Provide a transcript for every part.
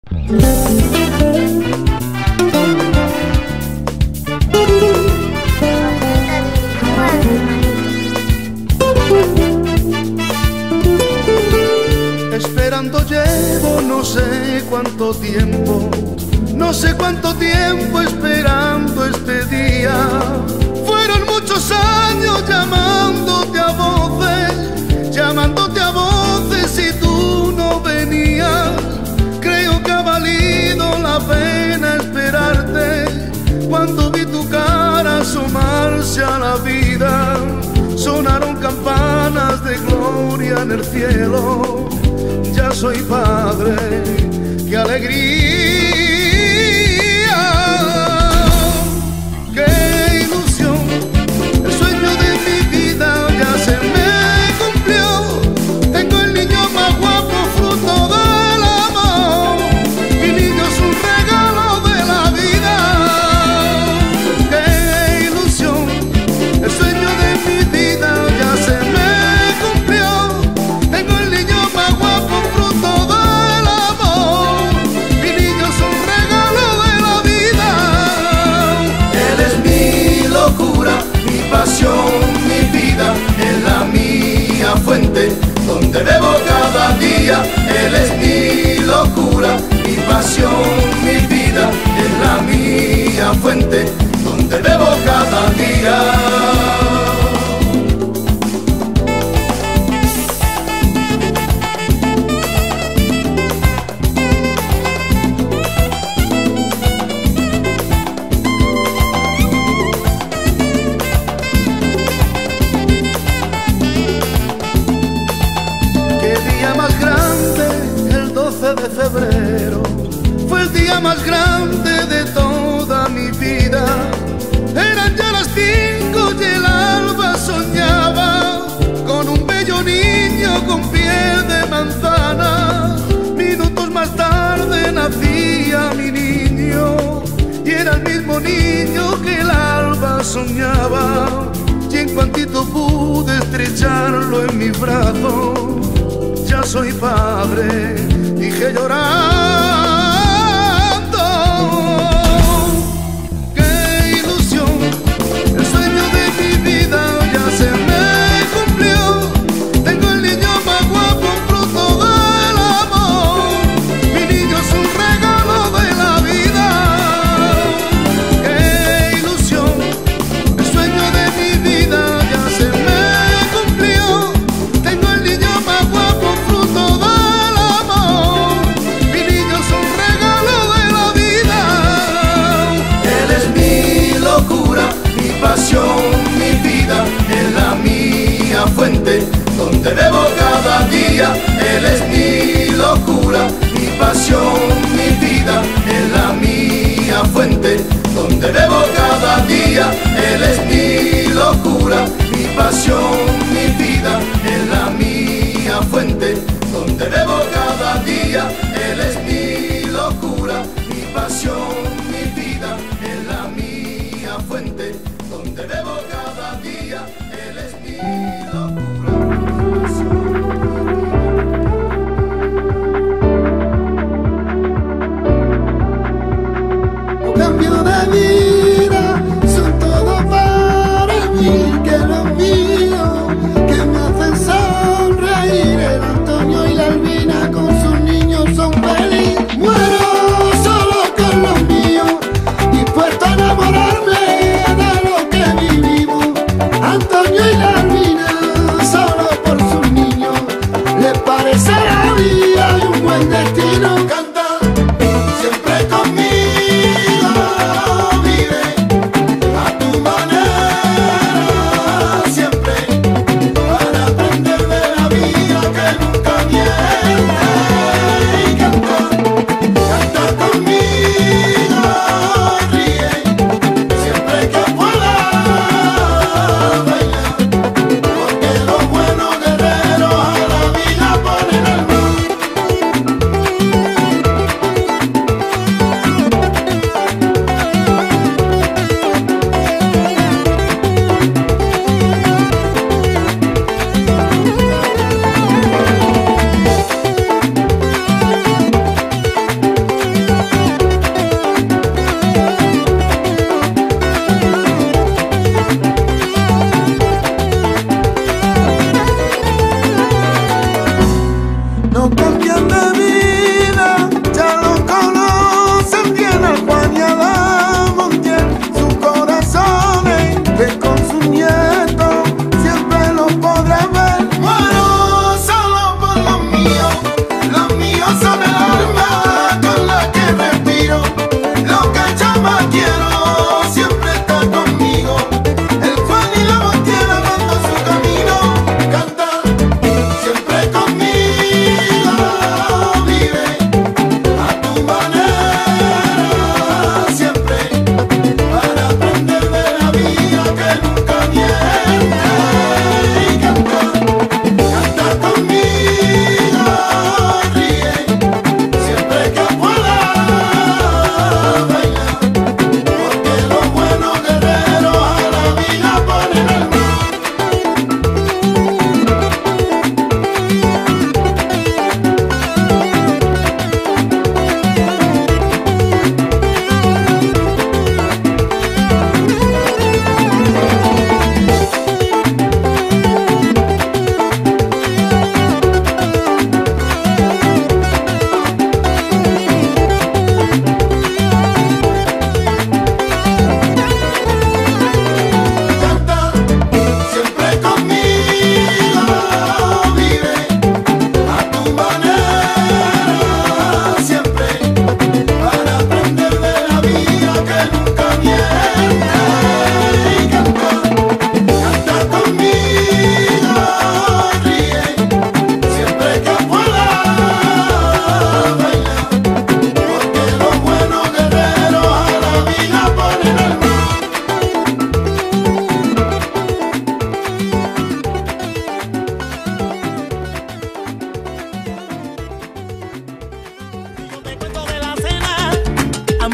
Esperando llevo no sé cuánto tiempo, no sé cuánto tiempo esperando este día. Fueron muchos años llamándote a voces y tú no venías. Creo que ha valido la pena esperarte cuando vi tu cara asomarse a la vida. Sonaron campanas de gloria en el cielo. Ya soy padre, qué alegría, qué ilusión. El sueño de mi vida ya se me cumplió. Tengo el niño más guapo, fruto del amor. Mi niño es un regalo de la vida. Qué ilusión. El sueño de mi vida ya se me cumplió. Tengo el niño más guapo, fruto del amor. Mi niño es un regalo de la vida. Él es mi locura, mi pasión, mi vida. Es la mía fuente donde bebo cada día. Él es mi locura, mi pasión, mi vida. Es la mía fuente donde bebo cada día. De febrero fue el día más grande de toda mi vida. Eran ya las 5 y el alba soñaba con un bello niño con piel de manzana. Minutos más tarde nacía mi niño y era el mismo niño que el alba soñaba. Y en cuantito pude estrecharlo en mi brazo, ya soy padre, dije llorando. Qué ilusión, el sueño de mi vida ya se me cumplió. Tengo el niño más guapo, fruto del amor. Mi niño es un regalo de la vida. Qué ilusión, el sueño de mi vida ya se me cumplió. Tengo el niño más guapo, fruto del amor. Mi niño es un regalo de la vida. Él es mi locura, mi pasión, mi vida. Es la mía fuente donde bebo cada día. Él es mi locura, mi pasión, mi vida. Es la mía fuente donde bebo cada día. Él es mi locura, mi pasión, mi vida. Es la mía fuente donde bebo cada día. Él es mi locura, mi pasión, mi vida. Es la mía fuente donde bebo cada día. Él es mi locura, mi pasión. Cambio de vida, son todo para mí, que los míos, que me hacen sonreír. El Antonio y la Albina con sus niños son felices. Muero solo con los míos, dispuesto a enamorarme de lo que vivimos. Antonio y la Albina solo por sus niños, les parece la vida y un buen destino. Canta siempre conmigo.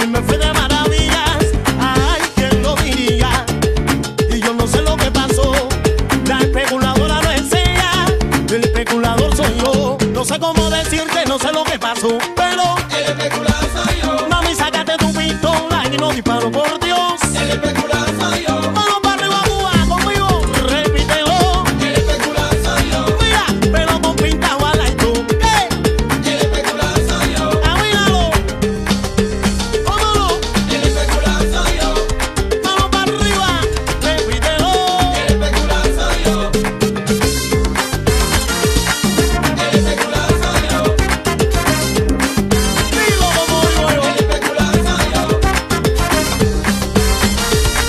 y me fue de maravillas. Ay, quién lo diría. Y yo no sé lo que pasó. La especuladora no es ella, el especulador soy yo. No sé cómo decirte, no sé lo que pasó, pero El especulador soy yo. mami, sácate tu pistola y no disparo, por Dios. El especulador soy yo. Mano para arriba, Cuba, conmigo, repítelo. El especulador soy yo. Mira, pero con pinta bala y tú, ¿qué? El especulador soy yo. Amínalo, vámonos. El especulador soy yo. Mano para arriba, repítelo. El especulador soy yo. El especulador soy yo. Dilo como digo yo. El especulador soy yo.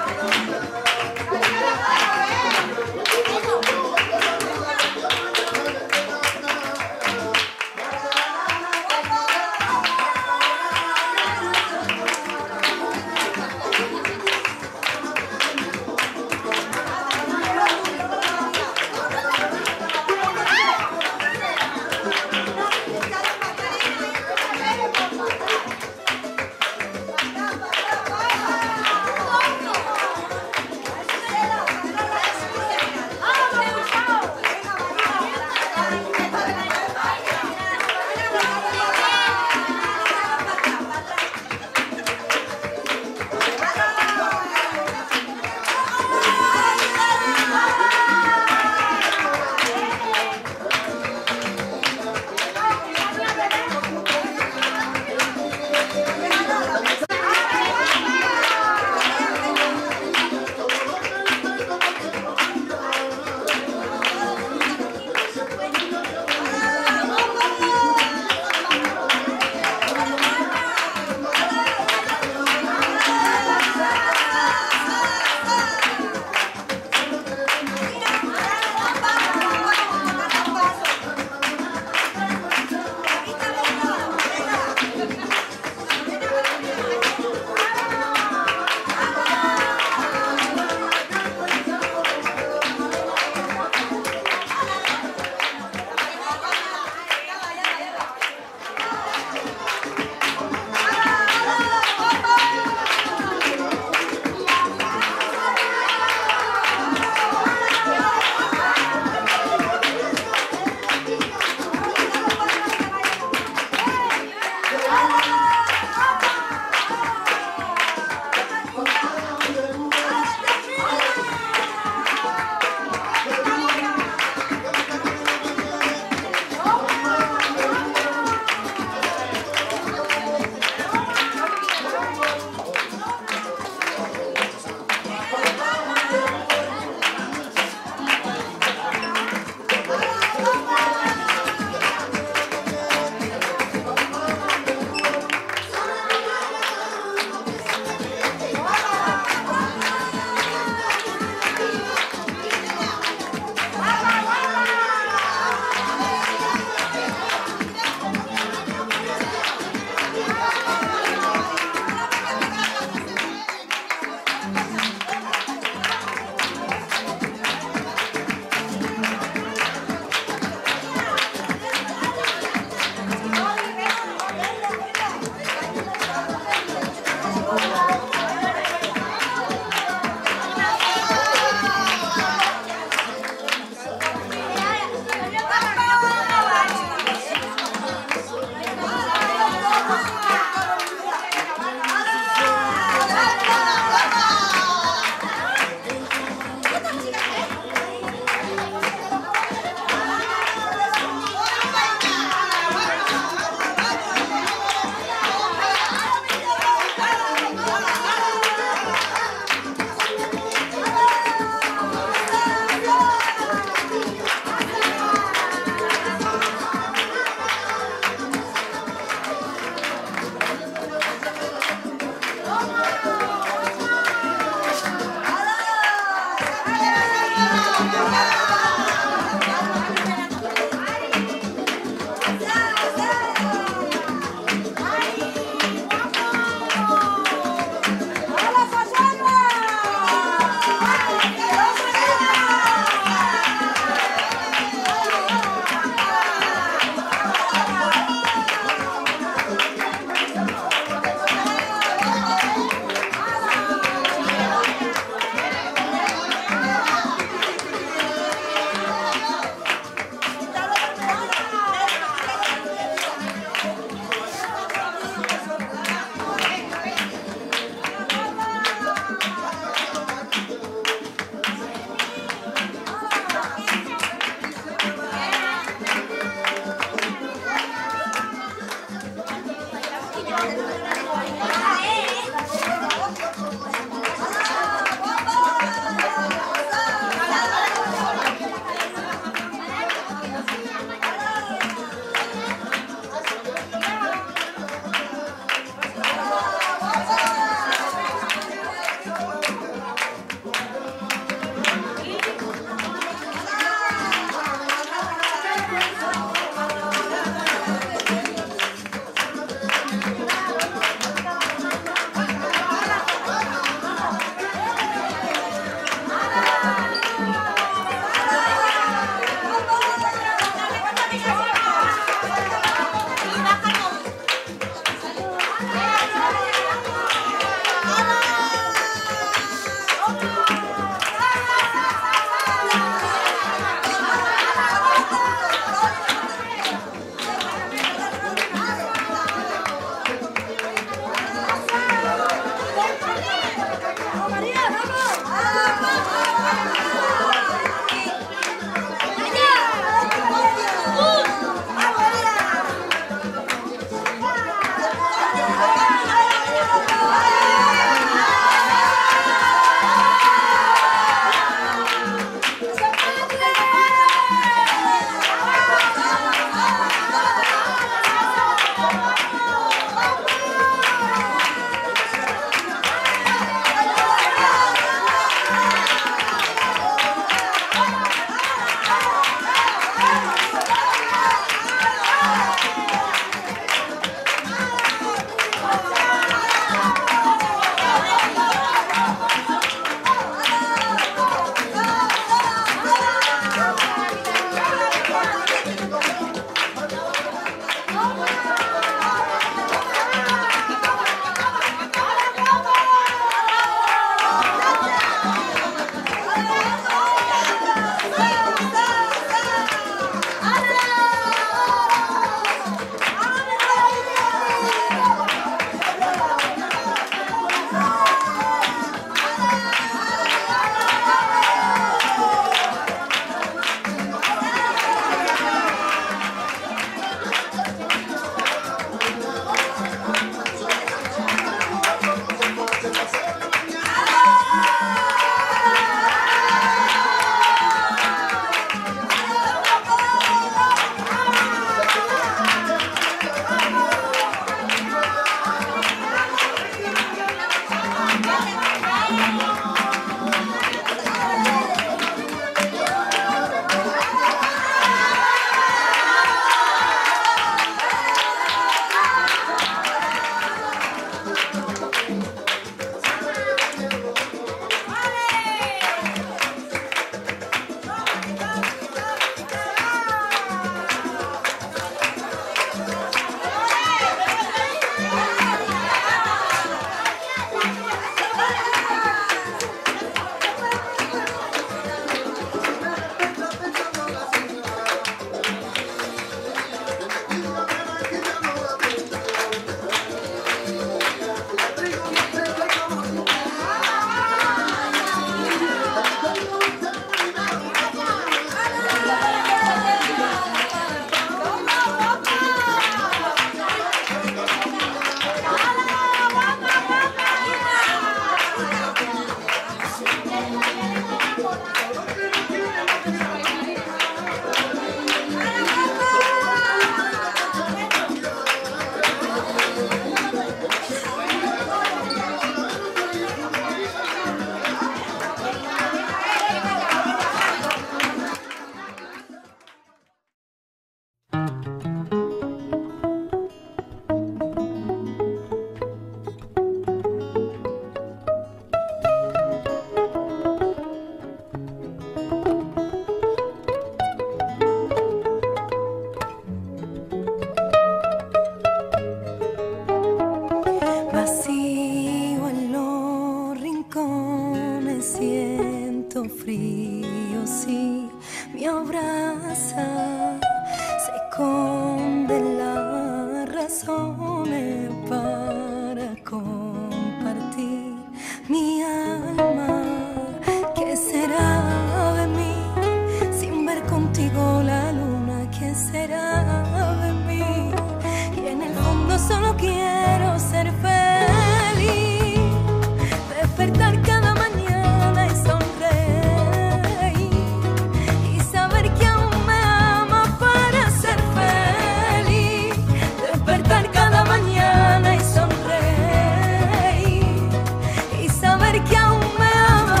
viento frío sí me abraza, se esconde las razones para compartir mi alma. ¿Qué será de mí sin ver contigo la luna? ¿Qué será de mí? Y en el fondo solo quiero ser feliz, despertar cada mañana y sonreír y saber que aún me ama para ser feliz, despertar cada mañana y sonreír y saber que aún me ama.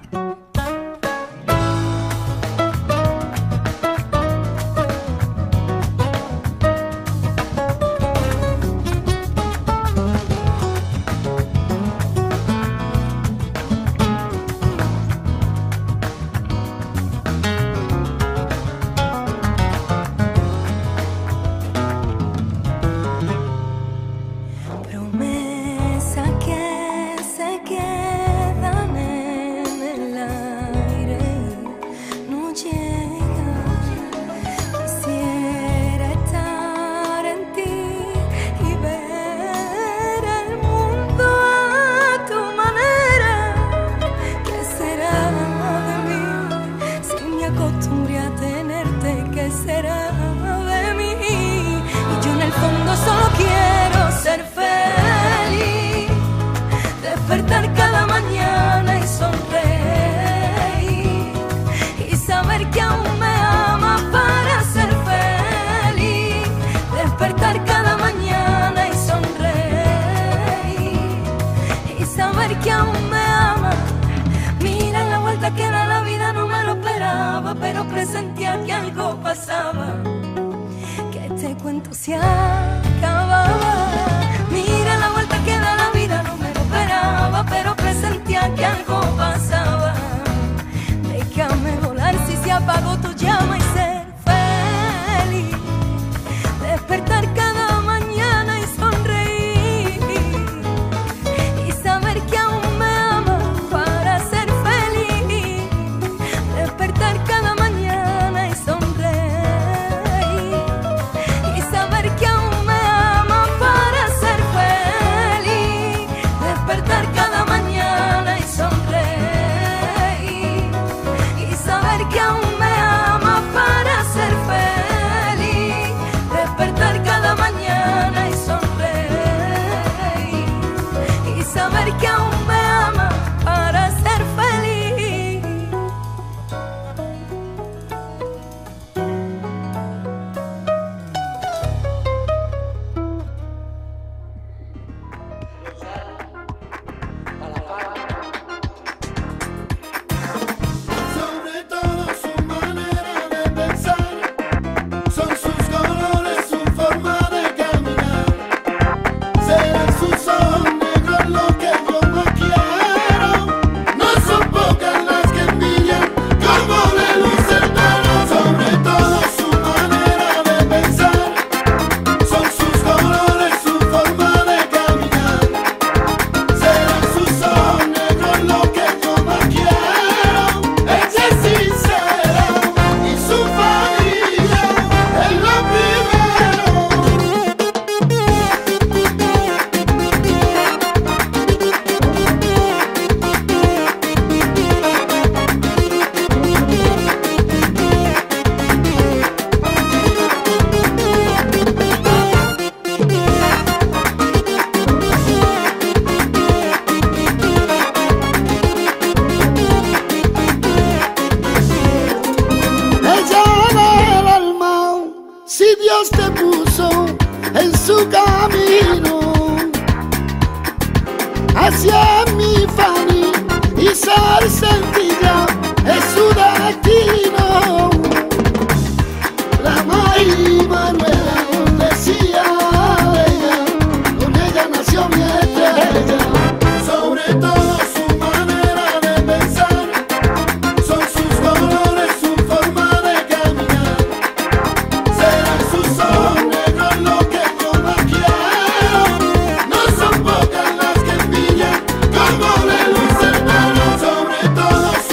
Promesa que se quedan en el aire y no llega. Quisiera estar en ti y ver el mundo a tu manera. ¿Qué será de mí si me acostumbré a tenerte? ¿Qué será de mí? Y yo en el fondo solo quiero ser feliz, despertar cada mañana y sonreír y saber que aún me ama para ser feliz, despertar cada mañana y sonreír y saber que aún me ama. Mira la vuelta que da la vida, no me lo esperaba, pero presentía que algo pasaba, que este cuento se acababa. Mira la vuelta que da la vida, no me lo esperaba, pero presentía que algo pasaba. Déjame volar si se apagó tu llama y ser feliz, despertar cada mañana y sonreír y saber que aún me ama para ser feliz, despertar cada mañana y sonreír y saber que aún me ama para ser feliz, despertar cada mañana y sonreír y saber que aún me ama para ser feliz, despertar cada mañana y sonreír y saber que aún me ama para ser feliz. Sobre todo su manera de pensar, son sus colores, su forma de caminar. Serán sus ojos negros lo que yo más quiero. No son pocas las que envidian como le luce el pelo. Sobre todo su manera de pensar, son sus colores, su forma de caminar. Serán sus ojos negros lo que yo más quiero. Ella es sincera y su familia es lo primero. Ella del alma, si Dios te puso en su camino, hacia mi Fanny y ser sencilla es su destino. La May Manuela decía de ella, con ella nació mi estrella. Sobre todo su manera de pensar, son sus colores, su forma de caminar. Serán sus ojos negros lo que yo más quiero. No son pocas las que envidian como le luce el pelo. Sobre todo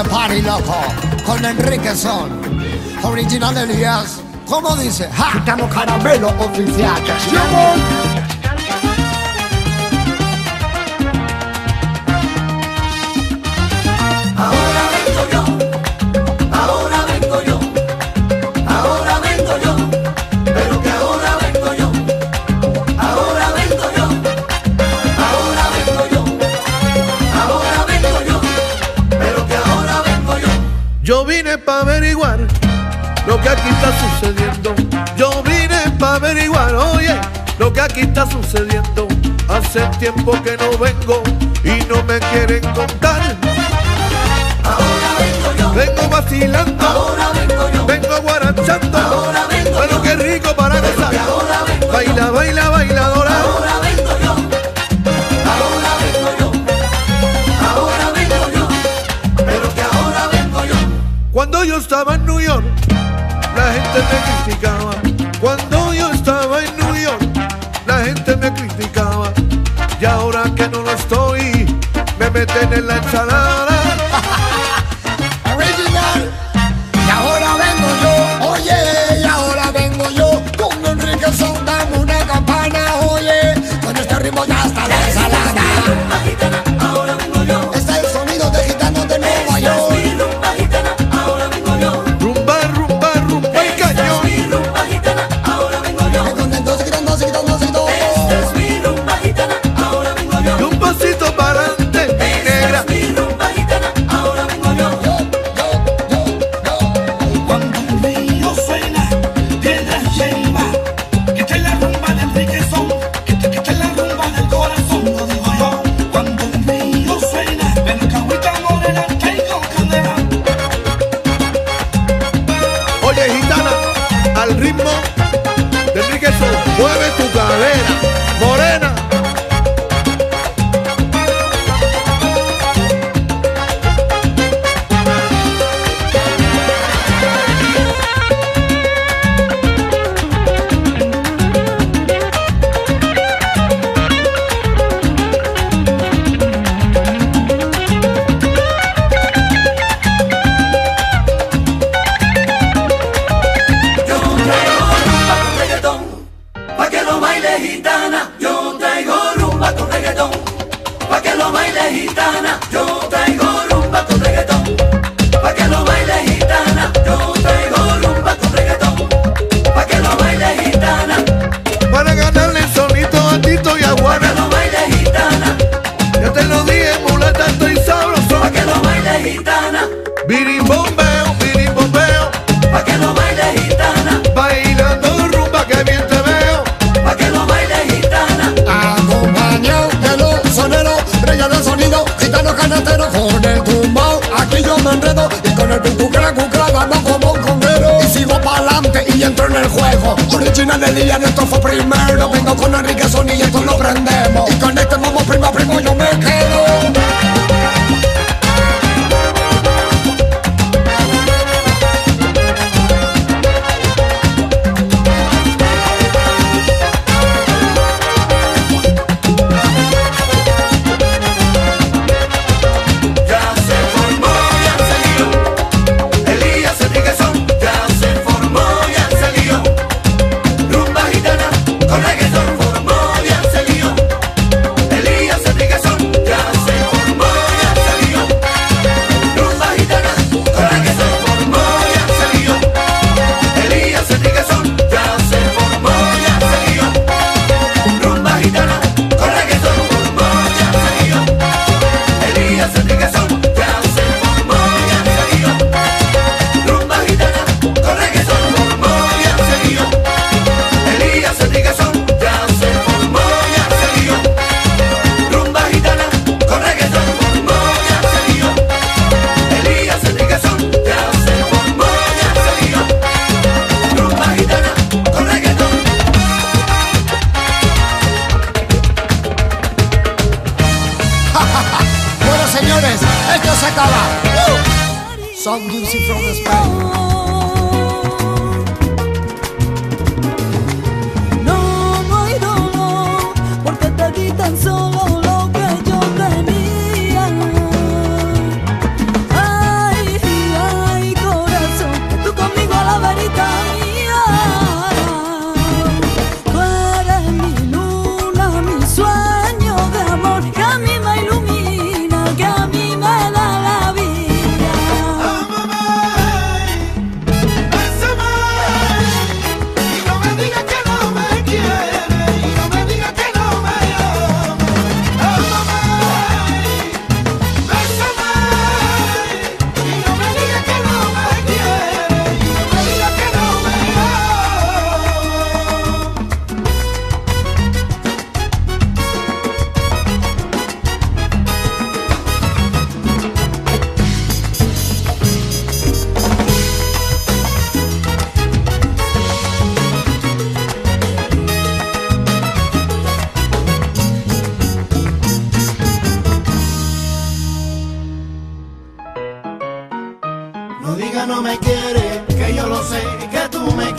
the party, loco, con Enrique Son, original Elías. ¿Cómo dice? ¡Ja! Gitano Caramelo oficial. Ahora vengo yo, ahora vengo yo, ahora vengo yo, pero que ahora vengo yo, ahora vengo yo, ahora vengo yo, ahora vengo yo, pero que ahora vengo yo. Yo vine pa' averiguar lo que aquí está sucediendo. Yo vine pa' averiguar, oye, lo que aquí está sucediendo. Hace tiempo que no vengo y no me quieren contar. Ahora vengo yo, Vengo vacilando, ahora vengo yo, vengo guarachando, ahora vengo pero yo, qué rico para gozar. que ahora vengo yo, Baila, baila, bailadora. ahora vengo yo, ahora vengo yo, ahora vengo yo, pero que ahora vengo yo. Cuando yo estaba en New York, la gente me criticaba. Cuando yo estaba en New York, la gente me criticaba. Y ahora que no lo estoy, me meten en la ensalada. Original. Y ahora vengo yo, oye, y ahora vengo yo. Con Enrique Son, dame una campana, oye. Con este ritmo ya está la ensalada. Rumba gitana, ahora vengo yo. Está el sonido de gitanos de Nueva York. Mi rumba gitana, ahora vengo yo. Rumba, rumba, rumba y cañón. Mi rumba gitana, ahora vengo yo. Me contento, se quitan, se quitan, se quitan. Esta es mi rumba gitana, ahora vengo Y yo. un pasito para adelante, mi Esta negra. es mi rumba gitana, ahora vengo yo. Cuando un río suena, piedras lleva, que esta es la rumba del Enriquezón, que esta es la rumba del corazón, lo digo yo. Cuando un río suena, ven acá, agüita morena, tengo candela. Oye, gitana, al ritmo de Enrique Son, mueve tu cadera, morena. Yo traigo rumba con reggaetón, pa' que lo baile gitana. Yo traigo rumba con reggaetón, pa' que lo baile gitana. Yo traigo rumba con reggaetón, pa' que lo baile gitana. Yo traigo rumba con reggaetón, pa' que lo baile gitana, Para ganarle el sonito a Tito y a pa' que Juana. lo baile gitana, Ya te lo dije, mulata, estoy sabroso. pa' que lo baile gitana, Biribombeo, pa' que lo baile gitana, bailando rumba que bien te veo. pa' que lo baile gitana. Acompañado de los soneros, reyes del sonido, gitanos canateros con el tumbao. Aquí yo me enredo y con el cucra vamos como un conguero. Y sigo pa'lante y entro en el juego. Original de día, esto fue primero. Vengo con Enrique Son y esto lo prendemos. Y con este vamos primo a primo, yo me quedo. Ya se formó, ya se lió. Elías Enriquezón, ya se formó, ya se lió. Rumba gitana, con reggaetón formó, ya se lió. Elías Enriquezón, ya se formó, ya se lió. Rumba gitana, con reggaetón formó, ya se lió. Elías Enriquezón, ya se formó, ya se lió. Rumba gitana, con reggaetón formó, ya se lió. Elías Enriquezón, ya se formó, ya se lió. Rumba gitana, con reggaetón formó, ya se lió. Elías Enriquezón, ya se formó, ya se lió. Rumba gitana, con reggaetón formó, ya se lió. Elías Enriquezón, ya se formó, ya se lió. Rumba gitana, con reggaetón. Bueno, señores, esto se acaba. Some music from Spain. No, no hay dolor, porque te quitan solo lo que yo tenía. Ay,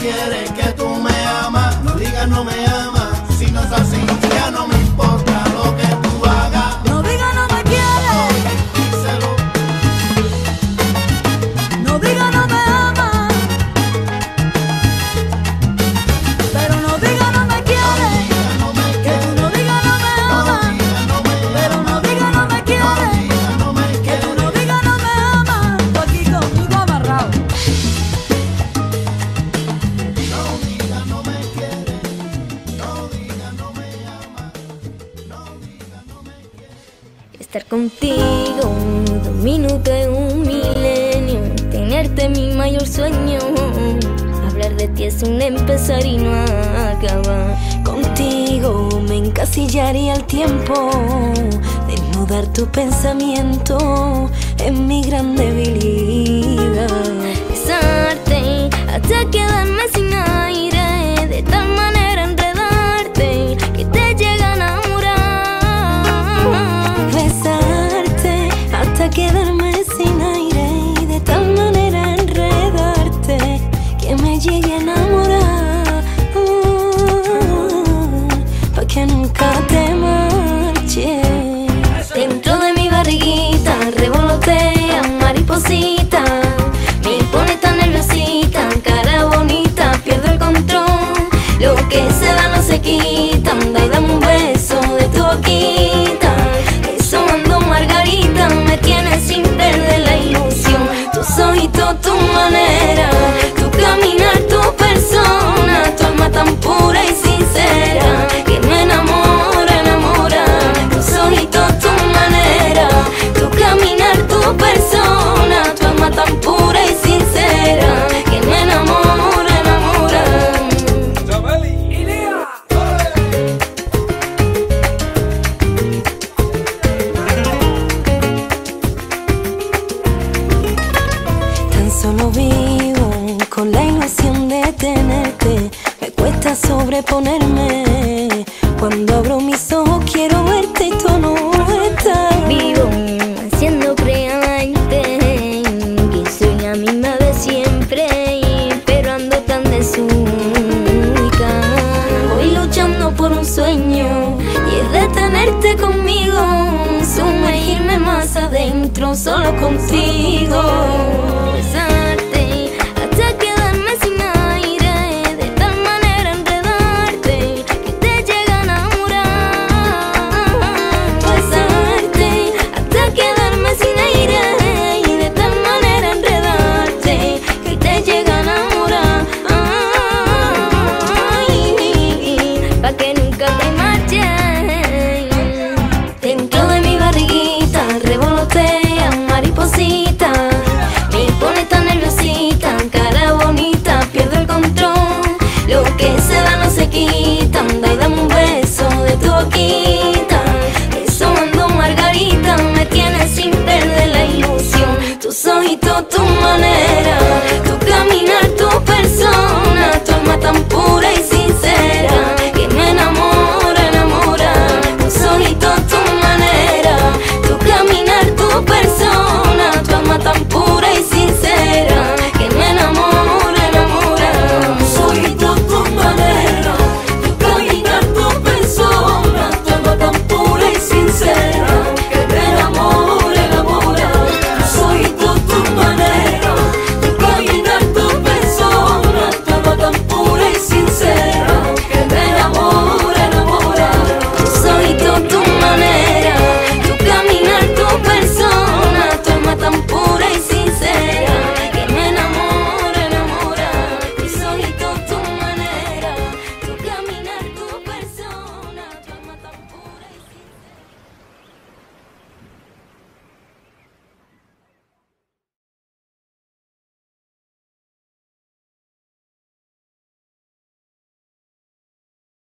quieres, que tú me amas. No digas no me amas, si no es así, ya no me importa lo que tú hagas. No digas no me quieres, Díselo. no digas no me amas, pero no digas no me quieres, No me que tú no digas no me amas, pero no digas no me quieres, no me que tú quieres. no digas no me amas, tú aquí conmigo amarrado. No diga no me quieres, no diga no me amas, no diga no me quieres. Estar contigo 2 minutos es un milenio. Tenerte mi mayor sueño. Hablar de ti es un empezar y no acabar. Contigo me encasillaría el tiempo. Desnudar tu pensamiento es mi gran debilidad. Besarte hasta quedarme sin aire. De tal manera enredarte que te llega a enamorar. Besarte hasta quedarme sin aire y de tal manera enredarte que me llegue a enamorar. Pa' que nunca te marches. Dentro de mi barriguita revolotea mariposita. Me pone tan nerviosita, cara bonita, pierdo el control. Lo que se da no se quita. Anda y dame un beso de tu boquita. Eso mando margarita, me tienes sin perder la ilusión. Tus ojitos, tu manera, tu caminar, tu persona, tu alma tan pura y sincera que me enamora, enamora. Tus ojitos, tu manera, tu caminar, tu persona, tu alma tan pura y sincera que me enamora, enamora. Tan solo vivo con la ilusión de tenerte. Me cuesta sobreponerme. Cuando abro mis ojos quiero verte y tú no estás. Vivo siendo creante, que soy la misma de siempre, pero ando tan desubicada. Voy luchando por un sueño y es de tenerte conmigo. Sumergirme más adentro solo contigo.